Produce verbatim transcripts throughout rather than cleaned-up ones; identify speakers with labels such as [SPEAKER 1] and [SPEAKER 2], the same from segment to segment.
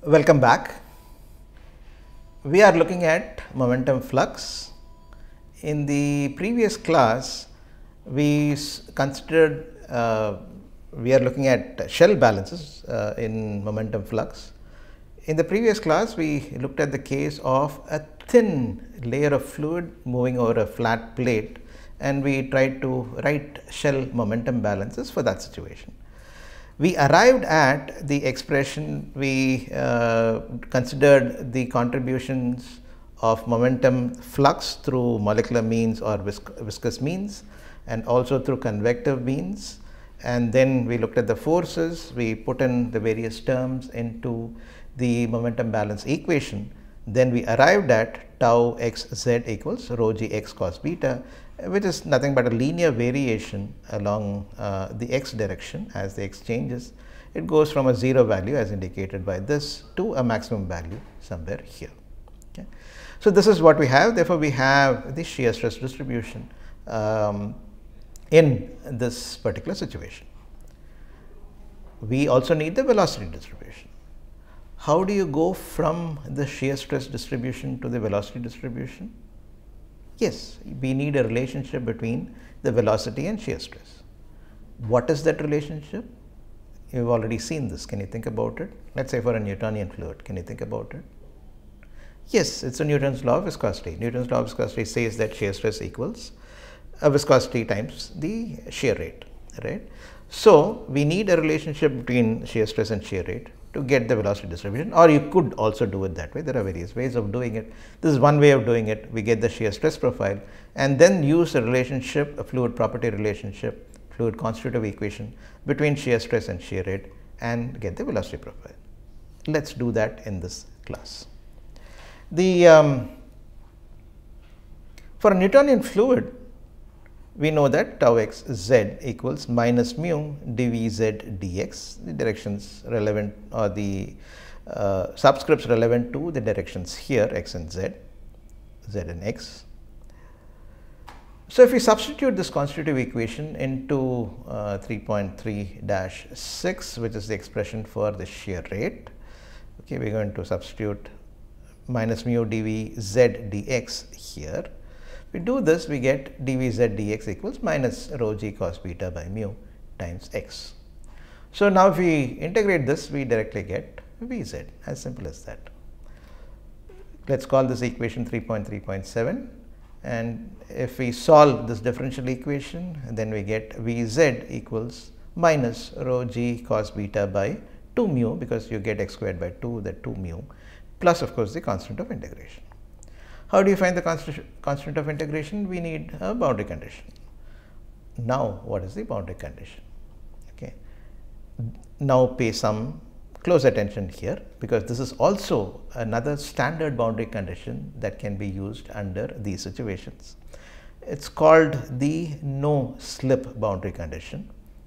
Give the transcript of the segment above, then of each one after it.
[SPEAKER 1] Welcome back. We are looking at momentum flux. In the previous class, we considered uh, we are looking at shell balances uh, in momentum flux. In the previous class, we looked at the case of a thin layer of fluid moving over a flat plate, and we tried to write shell momentum balances for that situation. We arrived at the expression, we uh, considered the contributions of momentum flux through molecular means or visc viscous means, and also through convective means. And then we looked at the forces, we put in the various terms into the momentum balance equation. Then we arrived at tau x z equals rho g x cos beta, which is nothing but a linear variation along uh, the x direction. As the x changes, it goes from a zero value as indicated by this to a maximum value somewhere here. Okay. So, this is what we have. Therefore, we have the shear stress distribution um, in this particular situation. We also need the velocity distribution. How do you go from the shear stress distribution to the velocity distribution? Yes, we need a relationship between the velocity and shear stress. What is that relationship? You have already seen this. Can you think about it? Let us say for a Newtonian fluid, can you think about it? Yes, it is a Newton's law of viscosity. Newton's law of viscosity says that shear stress equals a viscosity times the shear rate, right? So, we need a relationship between shear stress and shear rate to get the velocity distribution, or you could also do it that way. There are various ways of doing it. This is one way of doing it. We get the shear stress profile and then use a relationship, a fluid property relationship, fluid constitutive equation between shear stress and shear rate and get the velocity profile. Let us do that in this class. The um, for a Newtonian fluid, we know that tau x z equals minus mu dvz dx, the directions relevant or the uh, subscripts relevant to the directions here x and z, z and x. So, if we substitute this constitutive equation into uh, three point three dash six, which is the expression for the shear rate, okay, we are going to substitute minus mu dvz dx here. We do this, we get dvz dx equals minus rho g cos beta by mu times x. So, now if we integrate this, we directly get vz, as simple as that. Let us call this equation three point three point seven, and if we solve this differential equation, then we get vz equals minus rho g cos beta by two mu, because you get x squared by two, that two mu, plus of course the constant of integration. How do you find the constant, constant of integration? We need a boundary condition. Now, what is the boundary condition? Okay. Now, pay some close attention here, because this is also another standard boundary condition that can be used under these situations. It is called the no slip boundary condition.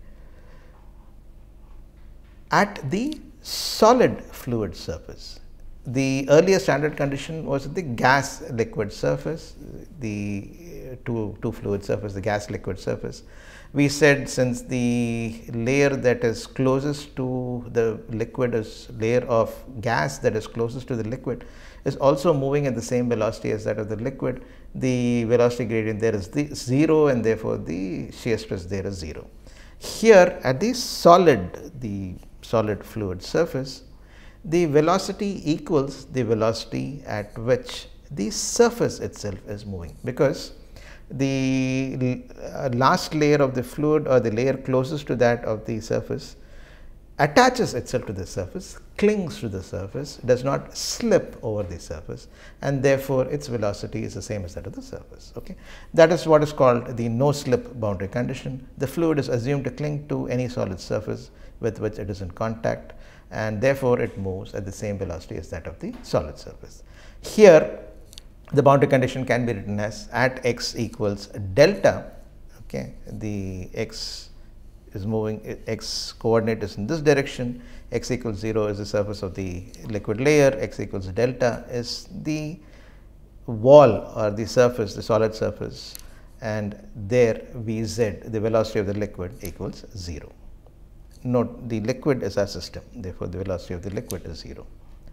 [SPEAKER 1] At the solid fluid surface, the earlier standard condition was the gas liquid surface, the two, two fluid surface, the gas liquid surface. We said since the layer that is closest to the liquid is layer of gas that is closest to the liquid is also moving at the same velocity as that of the liquid, the velocity gradient there is the zero, and therefore the shear stress there is zero. Here at the solid, the solid fluid surface, the velocity equals the velocity at which the surface itself is moving, because the uh, last layer of the fluid, or the layer closest to that of the surface, attaches itself to the surface, clings to the surface, does not slip over the surface, and therefore its velocity is the same as that of the surface. Okay. That is what is called the no slip boundary condition. The fluid is assumed to cling to any solid surface with which it is in contact, and therefore it moves at the same velocity as that of the solid surface. Here the boundary condition can be written as at x equals delta, okay, the x is moving, x coordinate is in this direction, x equals zero is the surface of the liquid layer, x equals delta is the wall or the surface, the solid surface, and there Vz, the velocity of the liquid, equals zero. Note, the liquid is our system, therefore the velocity of the liquid is zero.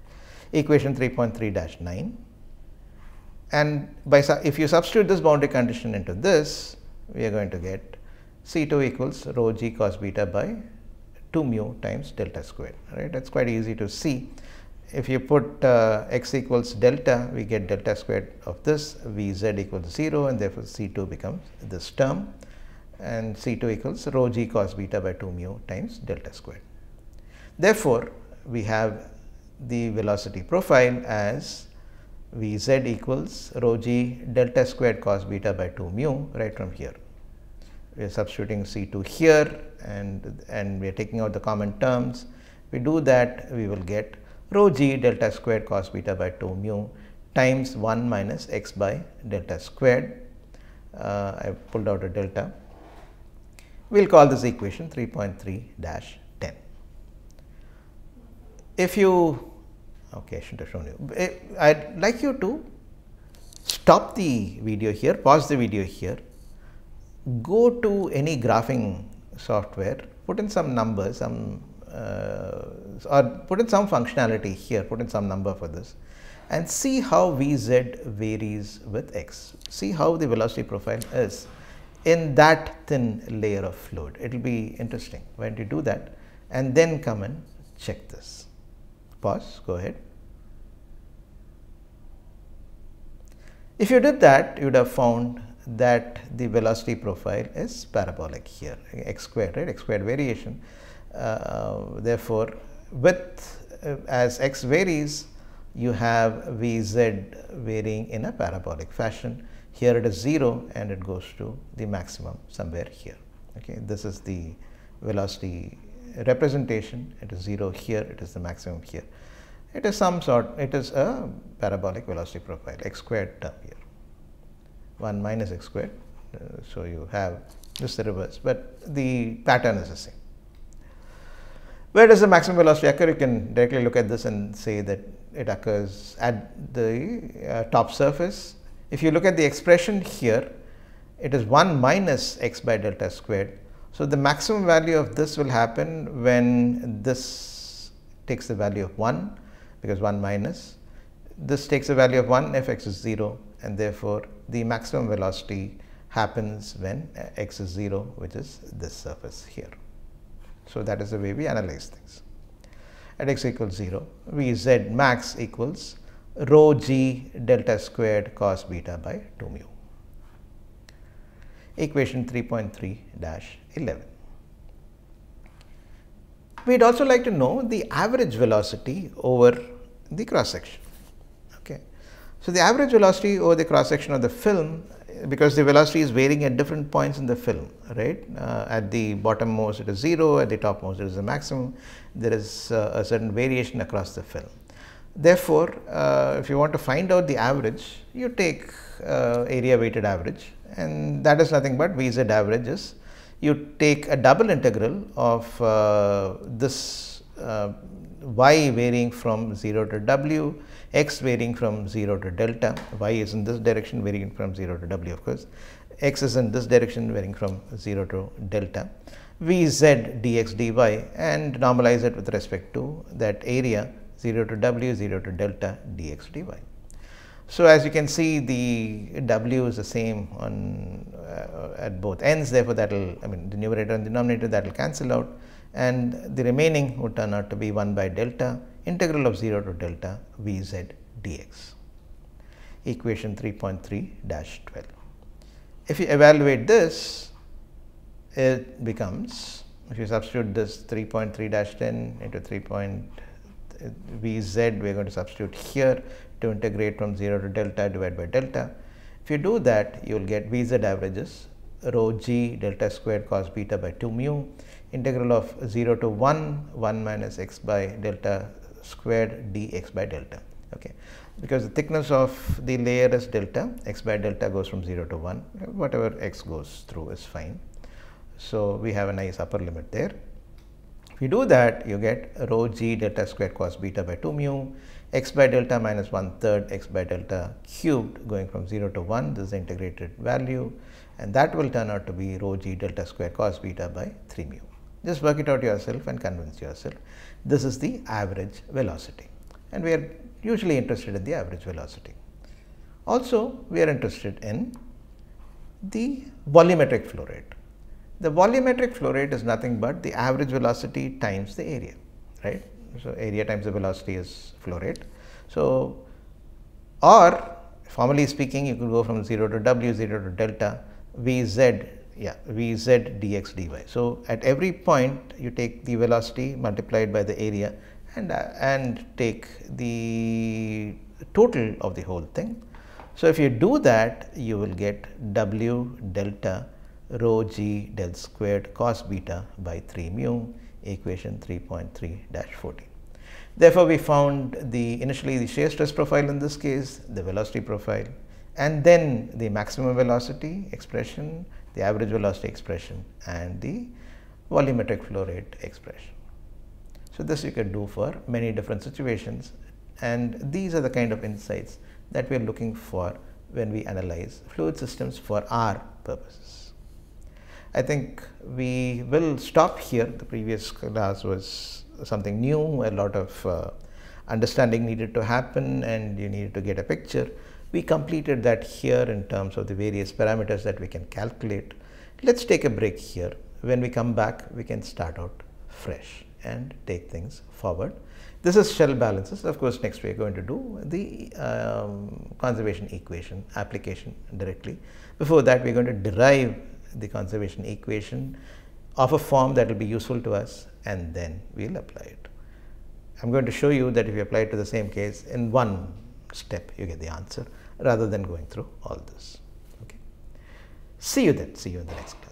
[SPEAKER 1] equation three point three dash nine. And by if you substitute this boundary condition into this, we are going to get C two equals rho g cos beta by two mu times delta squared. Right? That's quite easy to see. If you put uh, x equals delta, we get delta squared of this, Vz equals zero, and therefore C two becomes this term, and C two equals rho g cos beta by two mu times delta squared. Therefore, we have the velocity profile as Vz equals rho g delta squared cos beta by two mu right from here. We are substituting C two here, and, and we are taking out the common terms. If we do that, we will get rho g delta squared cos beta by two mu times one minus x by delta squared. Uh, I pulled out a delta. We will call this equation three point three dash ten. If you, okay, I shouldn't have shown you. I'd like you to stop the video here, pause the video here, go to any graphing software, put in some numbers, some uh, or put in some functionality here, put in some number for this, and see how Vz varies with x. See how the velocity profile is in that thin layer of fluid. It will be interesting when you do that, and then come and check this. Pause, go ahead. If you did that, you would have found that the velocity profile is parabolic here, x squared, right, x squared variation. Uh, therefore, with uh, as x varies, you have Vz varying in a parabolic fashion. Here it is zero, and it goes to the maximum somewhere here. Okay, this is the velocity representation. It is zero here, it is the maximum here. It is some sort, it is a parabolic velocity profile, x squared term here, one minus x squared. Uh, so you have this the reverse, but the pattern is the same. Where does the maximum velocity occur? You can directly look at this and say that it occurs at the uh, top surface. If you look at the expression here, it is one minus x by delta squared. So the maximum value of this will happen when this takes the value of one, because one minus. This takes a value of one if x is zero, and therefore the maximum velocity happens when x is zero, which is this surface here. So that is the way we analyze things. At x equals zero, Vz max equals rho g delta squared cos beta by two mu. Equation three point three dash eleven. We would also like to know the average velocity over the cross section. Okay. So the average velocity over the cross section of the film, because the velocity is varying at different points in the film, right? Uh, at the bottom most it is zero, at the top most it is the maximum. There is uh, a certain variation across the film. Therefore, uh, if you want to find out the average, you take uh, area weighted average, and that is nothing but Vz average is you take a double integral of uh, this uh, y varying from zero to w, x varying from zero to delta, y is in this direction varying from zero to w of course, x is in this direction varying from zero to delta, Vz dx dy, and normalize it with respect to that area zero to w, zero to delta dx dy. So as you can see, the w is the same on uh, at both ends, therefore that will, I mean the numerator and denominator, that will cancel out, and the remaining would turn out to be one by delta integral of zero to delta Vz dx. Equation three point three dash twelve. If you evaluate this, it becomes, if you substitute this three point three dash ten into three. Vz, we are going to substitute here to integrate from zero to delta divided by delta. If you do that, you will get Vz averages rho g delta squared cos beta by two mu integral of zero to one, one minus x by delta squared dx by delta. Okay. Because the thickness of the layer is delta, x by delta goes from zero to one, whatever x goes through is fine. So we have a nice upper limit there. If you do that, you get rho g delta squared cos beta by two mu, x by delta minus one third x by delta cubed going from zero to one, this is the integrated value, and that will turn out to be rho g delta squared cos beta by three mu. Just work it out yourself and convince yourself. This is the average velocity, and we are usually interested in the average velocity. Also, we are interested in the volumetric flow rate. The volumetric flow rate is nothing but the average velocity times the area, right? So, area times the velocity is flow rate. So, or formally speaking, you could go from zero to W, zero to delta, Vz, yeah, Vz dx dy. So, at every point you take the velocity multiplied by the area and, uh, and take the total of the whole thing. So, if you do that, you will get W delta rho g del squared cos beta by three mu, equation three point three dash fourteen. Therefore, we found the initially the shear stress profile in this case, the velocity profile, and then the maximum velocity expression, the average velocity expression, and the volumetric flow rate expression. So, this you can do for many different situations, and these are the kind of insights that we are looking for when we analyze fluid systems for our purposes. I think we will stop here. The previous class was something new, a lot of uh, understanding needed to happen, and you needed to get a picture. We completed that here in terms of the various parameters that we can calculate. Let's take a break here. When we come back, we can start out fresh and take things forward. This is shell balances. Of course, next we are going to do the um, conservation equation application directly. Before that, we are going to derive the conservation equation of a form that will be useful to us, and then we will apply it. I am going to show you that if you apply it to the same case, in one step you get the answer rather than going through all this. Okay. See you then. See you in the next class.